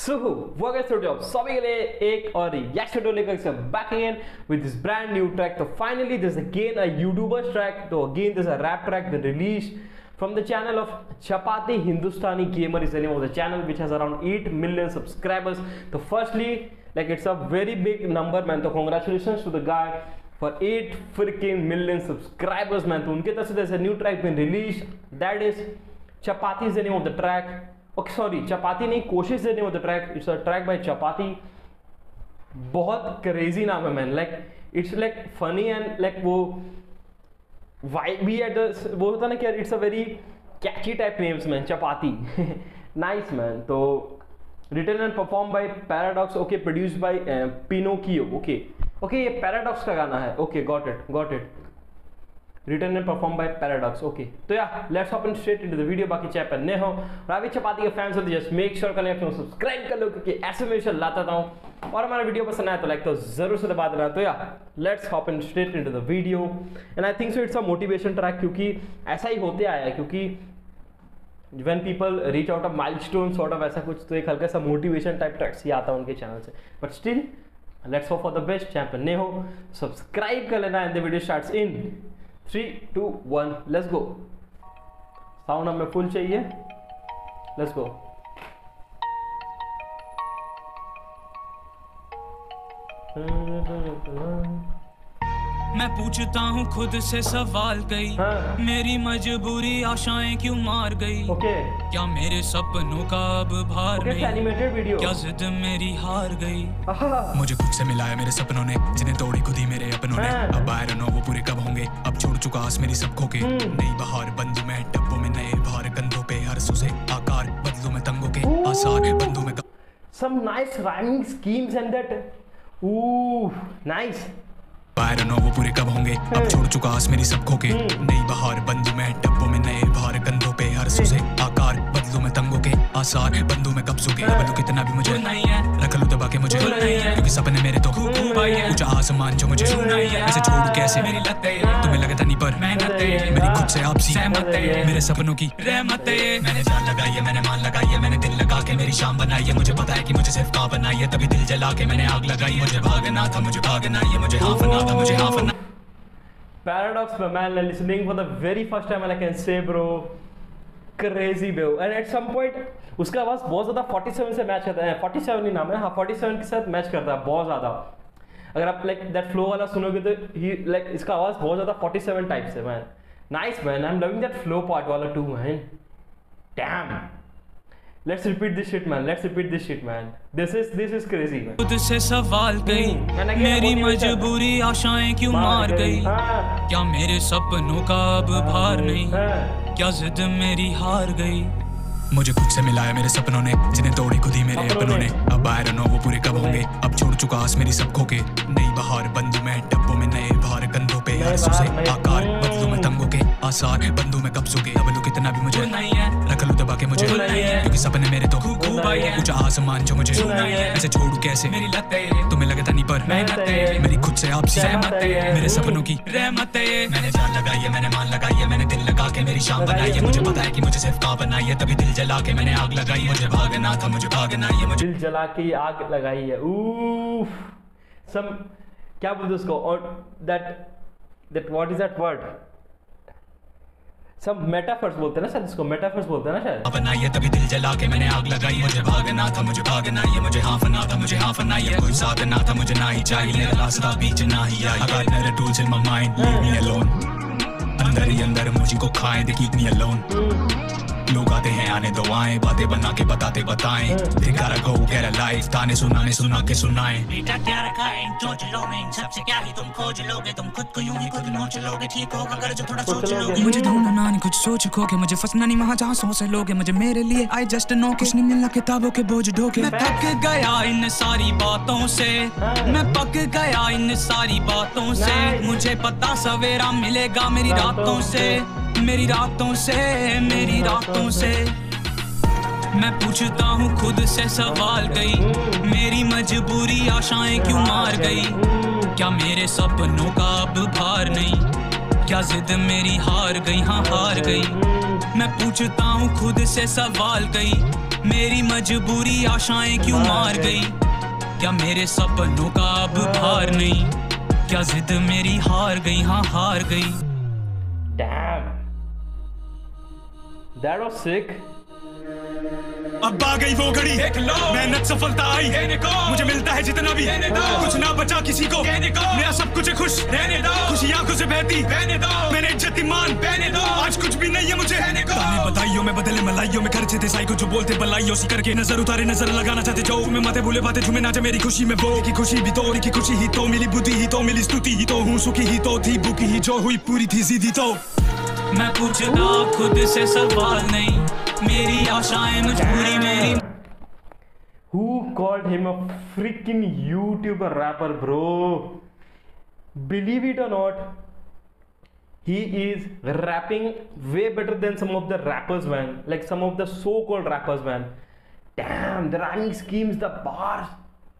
So, welcome to job. सभी के लिए एक और रिएक्शन वीडियो लेकर back again with this brand new track. So finally, there's again a YouTuber's track. So again, there's a rap track that released from the channel of Chapati Hindustani Gamer is the name of the channel, which has around 8 million subscribers. So firstly, like it's a very big number, man. So congratulations to the guy for 8 freaking million subscribers, man. So उनके तरफ से there's a new track been released. That is Chapati is the name of the track. Okay, sorry, Chapati नहीं, कोशिश the name of the track. It's a track by Chapati. बहुत crazy नाम है man. Like it's like funny and like वो vibe भी at the वो होता ना कि it's a very catchy type names man. Chapati. Nice man. तो written and performed by Paradox. Okay, produced by Pinocchio. Okay, ये Paradox का गाना है. Okay, got it. Written and performed by Paradox. Okay, तो यार let's hop in straight into the video. बाकी channel पर नए हो और अभी चपाती के फैंस हो तो जस्ट मेक श्योर कनेक्ट हो, सब्सक्राइब कर लो क्योंकि ऐसे में मैं लाता हूँ और हमारा वीडियो पसंद आया तो लाइक तो जरूर से दबा देना. तो यार let's hop in straight into the video and I think so it's a motivation track क्योंकि ऐसा ही होते आया है क्योंकि when people reach out of milestone sort of ऐसा कुछ तो एक हल्का सा मोटिवेशन टाइप ट्रैक्स ही आता है उनके चैनल से. But still let's hope for the best. Channel पर नए हो सब्सक्राइब कर लेना and the video starts in 3, 2, 1 let's go. Sound हमें फुल चाहिए. Let's go. मैं पूछता हूँ खुद से सवाल कई मेरी मजबूरी आशाएं क्यों मार गई. क्या मेरे सपनों का अब भार नहीं, क्या जिद मेरी हार गई. मुझे खुद से मिलाया मेरे सपनों ने जिन्हें तोड़ी खुद ही मेरे अपनों ने. अब आई डोंट नो वो पूरे कब होंगे. अब छोड़ चुका आस मेरी सब खो के. नई बहार बंधु में डब्बों में नए भार कंधों पे हर सुसे आकार बदलू में तंगों के आसार बंधु में. Some nice rhyming schemes and that. Ooh, nice. वो पूरे कब होंगे. अब छोड़ चुका आस मेरी सब खो के. नई बहार बंधु में डब्बों में नए भार कंधों पे हर सुसे आकार बदलू में तंगों के आसार बंधु में कब सूखे. बदलू कितना भी मुझे नहीं है रख लूं दबा के मुझे क्योंकि सपने मेरे तो कुछ आसमान जो मुझे ऐसे छोड़ू कैसे मेरी लतें तुम्हें लगता नहीं पर मेरी खुद से आपसी मेरे सपनों की रहमतें. मैंने जान लगाई है मैंने मान लगाई है मैंने दिल लगा के मेरी शाम बनाई है. मुझे पता है कि मुझे सिर्फ कहाँ बनाई है तभी दिल जला के मैंने आग लगाई. मुझे भागना था मुझे भागना ये मुझे हाफना था मुझे हाफना. Paradox my man, listening for the very first time and I can say bro crazy bro. And at some point उसका आवाज बहुत ज्यादा 47 से मैच करता है. 47 नहीं नाम है हाँ 47 के साथ मैच करता है बहुत ज्यादा. अगर आप लाइक दैट फ्लो वाला सुनोगे तो ही लाइक इसका आवाज बहुत ज्यादा 47 टाइप से man. Nice man, I am loving that flow part वाला too man. Damn. Let's repeat this shit man. This is crazy man. खुद से सवाल कई मेरी मजबूरी आशाएं क्यों मार गई. क्या मेरे सपनों का अब भार नहीं, क्या जिद मेरी हार गई. मुझे खुद से मिलाया मेरे सपनों ने जिन्हें तोड़ी खुद ही मेरे अपनों ने. अब आई डोंट नो वो पूरे कब होंगे. अब छोड़ चुका आस मेरी सब खो के. नई बहार बंधु में डब्बों में नए भार कंधों पे हर सुसे आकार बदलू में तंगों के आसार बंधु में कब सूखे. अब लू कितना भी मुझे नहीं है रख लूं दबा के मुझे क्योंकि सपने मेरे तो कुछ आसमान जो मुझे ऐसे छोड़ू कैसे मेरी लतें तुम्हें लगता नहीं पर मेरी खुद से आपसी मेरे सपनों की रहमतें. मैंने जान लगाई है मैंने मान लगाई है मैंने दिल लगा के मेरी शाम बनाई है. मुझे पता है कि मुझे सिर्फ कहाँ बनाई है तभी दिल जला के मैंने आग लगाई. मुझे भागना था मुझे भागना ये मुझे दिल जला के आग लगाई है. सम क्या बोलते उसको और that what is that word. सब मेटाफर्स बोलते हैं ना शायद इसको. मेटाफर्स बोलते हैं ना शायद. बनाई है तभी दिल जला के मैंने आग लगाई. मुझे भागना था मुझे भागना ये मुझे हाफना था मुझे हाफना ये. कोई साथ ना था मुझे ना ही चाहिए रास्ता बीच ना ही आई. I got another tools in my mind leave me alone. अंदर ही अंदर मुझको खाए they keep me alone. लोग आते हैं आने दो आए बातें बना के बताते बताएं. They gotta go get a life ताने सुनाने सुना के सुनाएं. बेटा क्या रखा है इन चोच लोगे इन सबसे क्या ही तुम खोज लोगे. तुम खुद को यूं ही खुद नोच लोगे. ठीक होगा अगर जो थोड़ा सोच लोगे. मुझे ढूंढना ना नहीं कुछ सोच खोगे. मुझे फंसना नहीं वहाँ जहाँ सोच लोगे. मुझे मेरे लिए I just know कुछ नहीं मिलना किताबों के बोझ ढोके. मैं थक गया इन सारी बातों से मैं पक गया इन सारी बातों से. मुझे पता सवेरा मिलेगा मेरी रातों से मेरी रातों से मेरी रातों से. मैं पूछता हूँ खुद से सवाल कई मेरी मजबूरी आशाएं क्यों मार गई. क्या मेरे सपनों का अब भार नहीं, क्या जिद मेरी हार गई हाँ हार गई. मैं पूछता हूँ खुद से सवाल कई, मेरी मजबूरी आशाएं क्यों मार गई? क्या मेरे सपनों का अब भार नहीं? क्या जिद मेरी हार गई? हाँ हार गई। Damn, that was sick. अब आ गई वो घड़ी, मेहनत सफलता आई, मुझे मिलता है जितना भी, कुछ ना बचा किसी को, मेरा सब कुछ है खुश, खुशी आंखों से बहती, मैंने इज्जत ईमान, आज कुछ भी नहीं है मुझे। ताने बधाइयों में बदले मलाइयों में खर्चे थे साई को, जो बोलते बलाइयों सी करके नजर उतारे, नजर लगाना चाहते जो मैं माथे भूले बातें झूमे नाचे मेरी खुशी में। वो की खुशी भी तो, की खुशी ही तो, मिली बुद्धि ही तो, मिली स्तुति ही तो, हूँ सुखी ही तो, थी भूखी ही जो हुई पूरी थी जिद्दी तो। मैं पूछता खुद से सवाल नहीं, मेरी आशाएं मजबूरी मेरी। Who called him a freaking YouTuber rapper, bro? Believe it or not, he is rapping way better than some of the rappers, man. Like some of the so-called rappers, man. Damn, the rhyming schemes, the bars,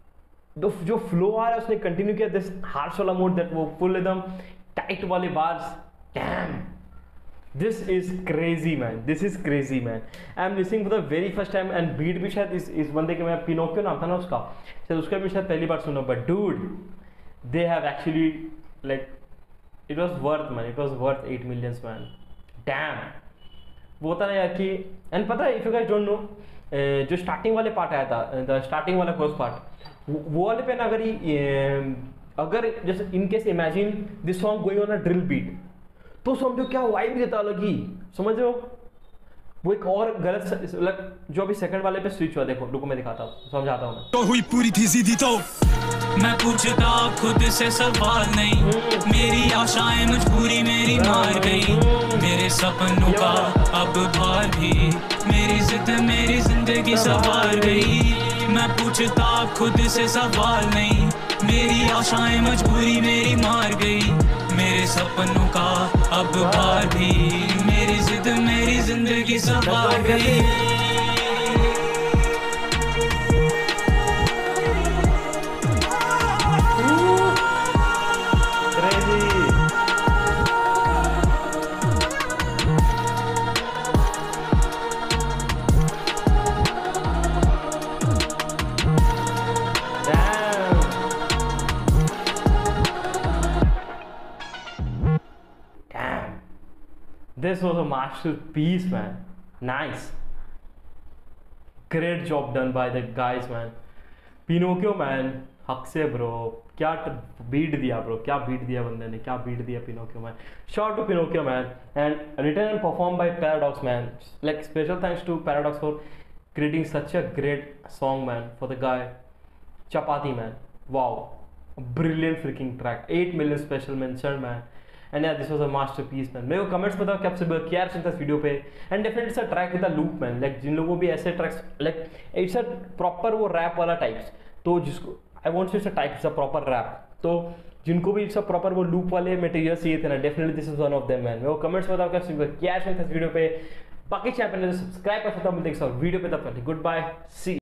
जो flow आ रहा है उसने continue किया, this harsh वाला mood, that वो full एकदम tight वाले bars. Damn. This is crazy, man. This is crazy, man. I'm listening for the very first time and beat भी शायद इस बंदे के, मैं पिनोकियो नाम था ना उसका, शायद उसका भी शायद पहली बार सुना. But dude, they have actually, like, it was worth, man. It was worth 8 millions, man. Damn. वो होता ना यार कि, and पता है, if you guys don't know, जो स्टार्टिंग वाले पार्ट आया था, the starting वाला फर्स्ट पार्ट, वो वाले पे ना अगर जैसे in case imagine this song going on a drill beat, तो समझो क्या वाइब देता अलग ही, समझ रहे हो? वो एक और गलत जो अभी सेकंड वाले पे स्विच हुआ, देखो रुको मैं दिखाता हूँ, समझाता हूँ मैं। तो हुई पूरी थी जिद्दी तो, मैं पूछता खुद से सवाल नहीं, मेरी आशाएं मजबूरी मेरी मार गई, मेरे सपनों का अब भार भी, मेरी जिद मेरी जिंदगी सवार गई। मैं पूछता खुद से सवाल नहीं, मेरी आशाएं मजबूरी मेरी मार गई, मेरे सपनों का अब भार भी, मेरी जिद मेरी जिंदगी सवार गई। This was a masterpiece, man. Nice. Great job done by the guys, man. Pinocchio, man. हक से ब्रो, क्या बीट दिया ब्रो, क्या बीट दिया बंदे ने, क्या बीट दिया Pinocchio, man. Shout out to Pinocchio, man. And written and performed by Paradox, man. Like special thanks to Paradox for creating such a great song, man. For the guy Chapati, man. Wow, brilliant freaking track. 8 million special mention, man. And yeah, this was a masterpiece, man. मेरे को comments बताओ कि आपसे क्या चलता है इस video पे. And definitely it's a track with a loop, man. Like जिन लोगों भी ऐसे tracks, like it's a proper वो रैप वाला टाइप्स, तो जिसको I want to say type it's a proper rap, तो जिनको भी इट्स अ प्रॉपर वो लूप वाले मटेरियल चाहिए थे ना, definitely this is one of them, man. मेरे को कमेंट्स बताओ कि आपसे क्या चलता है इस वीडियो पे. बाकी चैनल पे सब्सक्राइब कर सकता हूँ. मिलते हैं वीडियो पे, तब तक गुड बाय, सी.